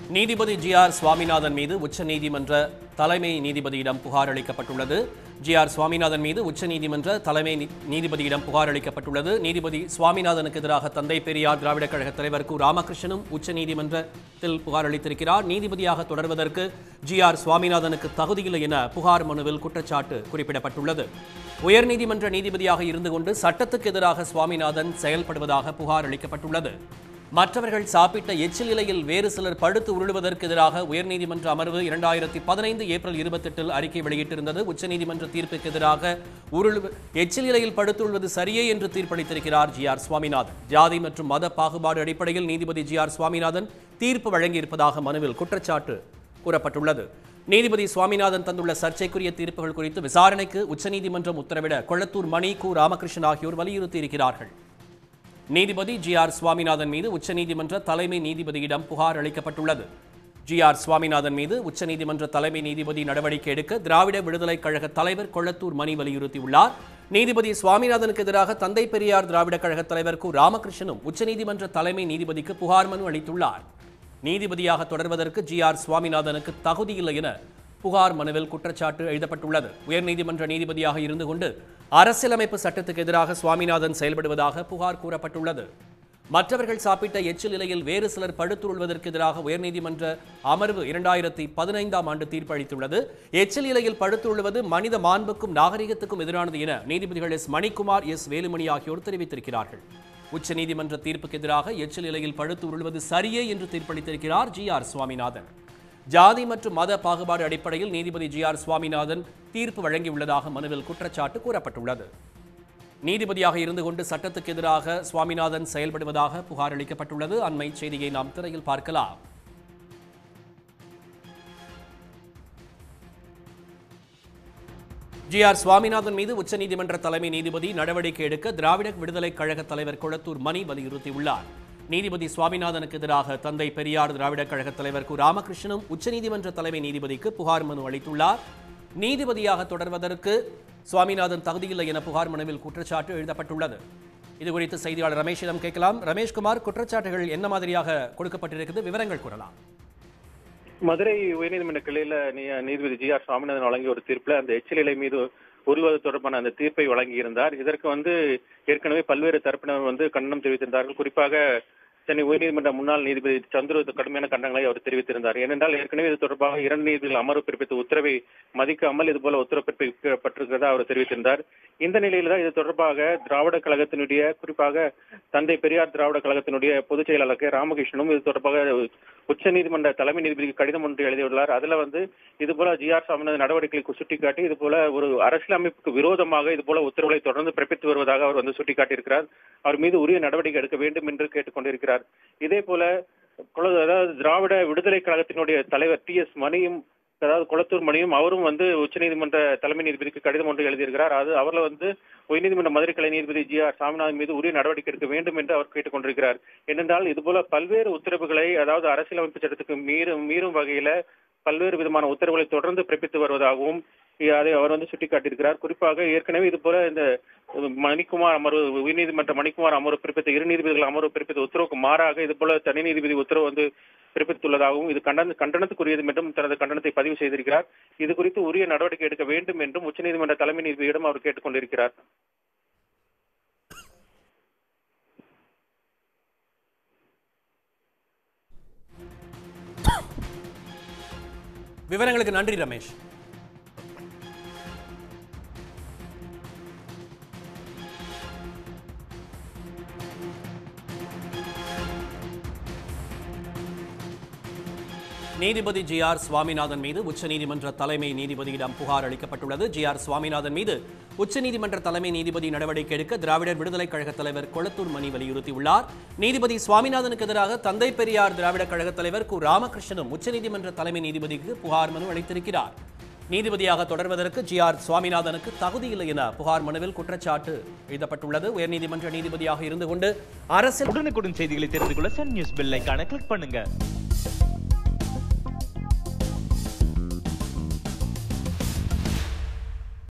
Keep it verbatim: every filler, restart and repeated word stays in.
நீதிபதி G R Swaminathan மீது உச்சநீதிமன்ற தலைமை நீதிபதியிடம் புகார் அளிக்கப்பட்டுள்ளது. ஜி ஆர் சுவாமிநாதன் மீது உச்சநீதிமன்ற தலைமை நீதிபதியிடம் புகார் அளிக்கப்பட்டுள்ளது. நீதிபதி சுவாமிநாதனுக்கு எதிராக தந்தை பெரியார் திராவிடர் கழக தலைவர் கு ராமகிருஷ்ணனும் உச்சநீதிமன்றத்தில் புகார் அளித்திருக்கிறார். நீதிபதியாக தொடர்வதற்கு ஜி ஆர் சுவாமிநாதனுக்கு தகுதியில்லை என புகார் மனுவில் குற்றச்சாட்டு குறிப்பிடப்பட்டுள்ளது. உயர்நீதிமன்ற நீதிபதியாக இருந்து கொண்டு சட்டத்துக்கு எதிராக சுவாமிநாதன் செயல்படுவதாக புகார் அளிக்கப்பட்டுள்ளது. மற்றவர்கள் சாப்பிட்ட எச்சில் இலையில் வேறு சிலர் படுத்து உருளுவதற்கு எதிராக உயர்நீதிமன்ற அமர்வு இரண்டாயிரத்தி பதினைந்து ஏப்ரல் இருபத்தி எட்டில் அறிக்கை வெளியிட்டிருந்தது. உச்சநீதிமன்ற தீர்ப்புக்கு எதிராக உருள் எச்சில் இலையில் படுத்துள்வது சரியே என்று தீர்ப்பளித்திருக்கிறார் ஜி ஆர் சுவாமிநாதன். ஜாதி மற்றும் மத பாகுபாடு அடிப்படையில் நீதிபதி ஜி ஆர் சுவாமிநாதன் தீர்ப்பு வழங்கியிருப்பதாக மனுவில் குற்றச்சாட்டு கூறப்பட்டுள்ளது. நீதிபதி சுவாமிநாதன் தந்துள்ள சர்ச்சைக்குரிய தீர்ப்புகள் குறித்து விசாரணைக்கு உச்சநீதிமன்றம் உத்தரவிட கொளத்தூர் மணி, கு ராமகிருஷ்ணன் ஆகியோர் வலியுறுத்தியிருக்கிறார்கள். நீதிபதி ஜி ஆர் சுவாமிநாதன் மீது உச்சநீதிமன்ற தலைமை நீதிபதியிடம் புகார் அளிக்கப்பட்டுள்ளது. ஜி ஆர் சுவாமிநாதன் மீது உச்சநீதிமன்ற தலைமை நீதிபதி நடவடிக்கை எடுக்க திராவிட விடுதலை கழக தலைவர் கொளத்தூர் மணி வலியுறுத்தியுள்ளார். நீதிபதி சுவாமிநாதனுக்கு எதிராக தந்தை பெரியார் திராவிட கழக தலைவர் கு ராமகிருஷ்ணனும் உச்சநீதிமன்ற தலைமை நீதிபதிக்கு புகார் மனு அளித்துள்ளார். நீதிபதியாக தொடர்வதற்கு ஜி ஆர் சுவாமிநாதனுக்கு தகுதியில்லை என புகார் மனுவில் குற்றச்சாட்டு எழுதப்பட்டுள்ளது. உயர்நீதிமன்ற நீதிபதியாக இருந்து கொண்டு அரசியலமைப்பு சட்டத்துக்கு எதிராக சுவாமிநாதன் செயல்படுவதாக புகார் கூறப்பட்டுள்ளது. மற்றவர்கள் சாப்பிட்ட எச்சில் இலையில் வேறு சிலர் படுத்துருள்வதற்கு எதிராக உயர்நீதிமன்ற அமர்வு இரண்டாயிரத்தி பதினைந்தாம் ஆண்டு தீர்ப்பளித்துள்ளது. எச்சில் இலையில் படுத்துள்ளுவது மனித மாண்புக்கும் நாகரிகத்துக்கும் எதிரானது என நீதிபதிகள் எஸ் மணிக்குமார், எஸ் வேலுமணி ஆகியோர் தெரிவித்திருக்கிறார்கள். உச்சநீதிமன்ற தீர்ப்புக்கு எதிராக எச்சில் இலையில் படுத்து உருள்வது சரியே என்று தீர்ப்பளித்திருக்கிறார் ஜி ஆர் சுவாமிநாதன். ஜாதி மற்றும் மத பாகுபாடு அடிப்படையில் நீதிபதி ஜி ஆர் சுவாமிநாதன் தீர்ப்பு வழங்கியுள்ளதாக மனுவில் குற்றச்சாட்டு கூறப்பட்டுள்ளது. நீதிபதியாக இருந்து கொண்டு சட்டத்துக்கு எதிராக சுவாமிநாதன் செயல்படுவதாக புகார் அளிக்கப்பட்டுள்ளது. அண்மை செய்தியை நாம் திரையில் பார்க்கலாம். ஜி ஆர் சுவாமிநாதன் மீது உச்சநீதிமன்ற தலைமை நீதிபதி நடவடிக்கை எடுக்க திராவிட விடுதலை கழக தலைவர் கொளத்தூர் மணி வலியுறுத்தியுள்ளார். நீதிபதி சுவாமிநாதனுக்கு எதிராக தந்தை பெரியார் திராவிடர் கழக தலைவர் கு ராமகிருஷ்ணனும் உச்சநீதிமன்ற தலைமை நீதிபதிக்கு புகார் மனு அளித்துள்ளார். நீதிபதியாக தொடர்வதற்கு சுவாமிநாதன் தகுதியில்லை என புகார் மனுவில் குற்றச்சாட்டு எழுதப்பட்டுள்ளது. இதுகுறித்து செய்தியாளர் ரமேஷிடம் கேட்கலாம். ரமேஷ்குமார், குற்றச்சாட்டுகள் என்ன மாதிரியாக கொடுக்கப்பட்டிருக்கிறது, விவரங்கள் கூறலாம். மதுரை உயர்நீதிமன்ற கிளையில நீதிபதி ஜி ஆர் சுவாமிநாதன் வழங்கிய ஒரு தீர்ப்புல அந்த எச்சில் இலை மீது உருவது தொடர்பான அந்த தீர்ப்பை வழங்கியிருந்தார். இதற்கு வந்து ஏற்கனவே பல்வேறு தரப்பினர் வந்து கண்டனம் தெரிவித்திருந்தார்கள். குறிப்பாக சென்னை உயர்நீதிமன்ற முன்னாள் நீதிபதி சந்துரு கடுமையான கண்டனங்களை அவர் தெரிவித்திருந்தார். ஏனென்றால் ஏற்கனவே இது தொடர்பாக இரண்டு நீதிபதிகள் அமர்வு பிறப்பித்த உத்தரவை மதிக்காமல் இதுபோல உத்தரவு பிறப்பிக்கப்பட்டிருக்கிறதா அவர் தெரிவித்திருந்தார். இந்த நிலையில்தான் இது தொடர்பாக திராவிட கழகத்தினுடைய, குறிப்பாக தந்தை பெரியார் திராவிட கழகத்தினுடைய பொதுச் செயலாளர் கே ராமகிருஷ்ணனும் இது தொடர்பாக உச்ச நீதிமன்ற தலைமை நீதிபதிக்கு கடிதம் ஒன்று எழுதியுள்ளார். அதுல வந்து இதுபோல ஜி ஆர் சுவாமிநாதன் நடவடிக்கைகளை சுட்டிக்காட்டி இதுபோல ஒரு அரசியலமைப்புக்கு விரோதமாக இதுபோல உத்தரவுகளை தொடர்ந்து பிறப்பித்து வருவதாக அவர் வந்து சுட்டிக்காட்டியிருக்கிறார். அவர் மீது உரிய நடவடிக்கை எடுக்க வேண்டும் என்று கேட்டுக்கொண்டிருக்கிறார். இதே போல அதாவது திராவிட விடுதலை கழகத்தினுடைய தலைவர் டி எஸ் மணியும், அதாவது கொளத்தூர் மணியும் அவரும் வந்து உச்சநீதிமன்ற தலைமை நீதிபதிக்கு கடிதம் ஒன்று எழுதியிருக்கிறார். அது அவர்ல வந்து உயர்நீதிமன்ற மதுரை கிளை நீதிபதி ஜி ஆர் சுவாமிநாதன் மீது உரிய நடவடிக்கை எடுக்க வேண்டும் என்று அவர் கேட்டுக் கொண்டிருக்கிறார். ஏனென்றால் இதுபோல பல்வேறு உத்தரவுகளை, அதாவது அரசியலமைப்பு சட்டத்துக்கு மீறும் மீறும் வகையில பல்வேறு விதமான உத்தரவுகளை தொடர்ந்து பிறப்பித்து வருவதாகவும் அதை அவர் வந்து சுட்டிக்காட்டியிருக்கிறார். குறிப்பாக ஏற்கனவே இது போல இந்த மணிக்குமார் அமர்வு, உயர்நீதிமன்ற மணிக்குமார் அமர்வு பிறப்பித்த இரு நீதிபதிகள் அமர்வு பிறப்பித்த உத்தரவுக்கு மாறாக இது போல தனி நீதிபதி உத்தரவு வந்து பிறப்பித்துள்ளதாகவும் இது கண்டன கண்டனத்துக்குரியது என்றும் தனது கண்டனத்தை பதிவு செய்திருக்கிறார். இது குறித்து உரிய நடவடிக்கை எடுக்க வேண்டும் என்றும் உச்சநீதிமன்ற தலைமை நீதிபதியிடம் அவர் கேட்டுக் கொண்டிருக்கிறார். விவரங்களுக்கு நன்றி ரமேஷ். நீதிபதி ஜி ஆர் சுவாமிநாதன் மீது உச்சநீதிமன்ற தலைமை நீதிபதியிடம் புகார் அளிக்கப்பட்டுள்ளது. ஜி ஆர் சுவாமிநாதன் மீது உச்சநீதிமன்ற தலைமை நீதிபதி நடவடிக்கை எடுக்க திராவிடர் விடுதலை கழக தலைவர் கொளத்தூர் மணி வலியுறுத்தியுள்ளார். நீதிபதி சுவாமிநாதனுக்கு எதிராக தந்தை பெரியார் திராவிட கழக தலைவர் கு ராமகிருஷ்ணனும் உச்சநீதிமன்ற தலைமை நீதிபதிக்கு புகார் மனு அளித்திருக்கிறார். நீதிபதியாக தொடர்வதற்கு ஜி ஆர் சுவாமிநாதனுக்கு தகுதியில்லை என புகார் மனுவில் குற்றச்சாட்டு எழுதப்பட்டுள்ளது. உயர்நீதிமன்ற நீதிபதியாக இருந்து கொண்டு அரசியல் உடனுக்குடன் செய்திகளை தெரிந்து கொள்ள சன் நியூஸ் பெல் ஐகானை கிளிக் பண்ணுங்க.